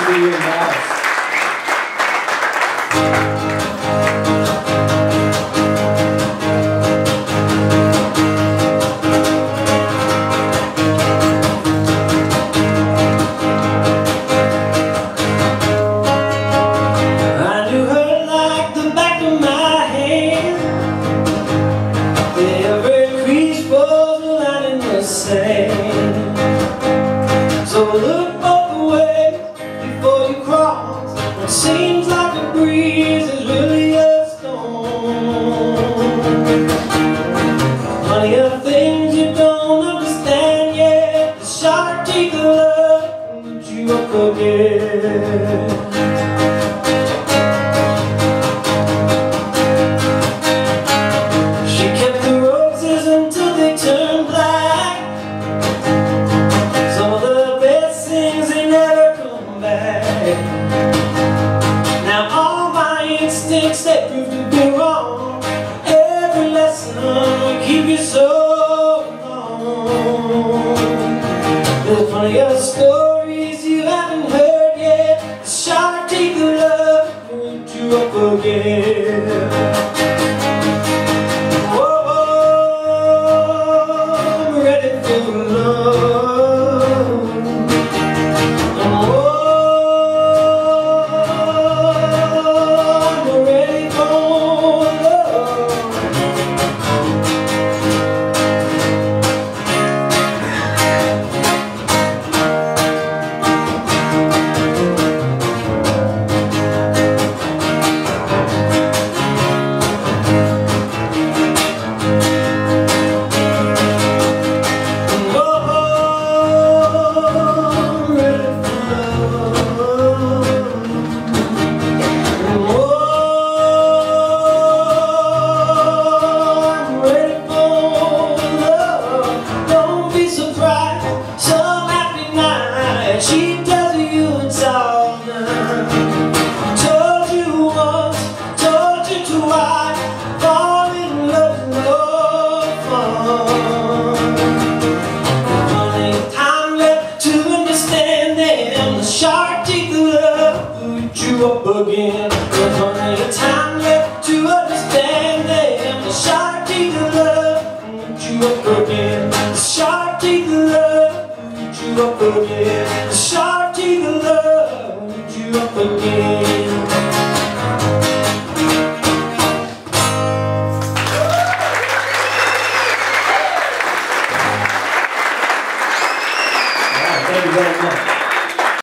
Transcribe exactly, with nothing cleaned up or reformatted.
see you in Dallas. So look both ways before you cross. It seems like a breeze is really a storm. Plenty of things you don't understand yet. The sharp teeth of love will eat you up again. She kept the roses until they turned black. Now all my instincts, they prove to be wrong. Every lesson will keep you so long. There's plenty of stories you haven't heard yet. The sharp teeth of love will eat you up again. She tells you it's all done. Told you once, told you twice. Fall in love is no fun. Plenty of time left to understand them. The sharp teeth of love will eat you up again. There's plenty of time left to understand them. The sharp teeth of love will eat you up again. The sharp teeth of love will eat you up again. The sharp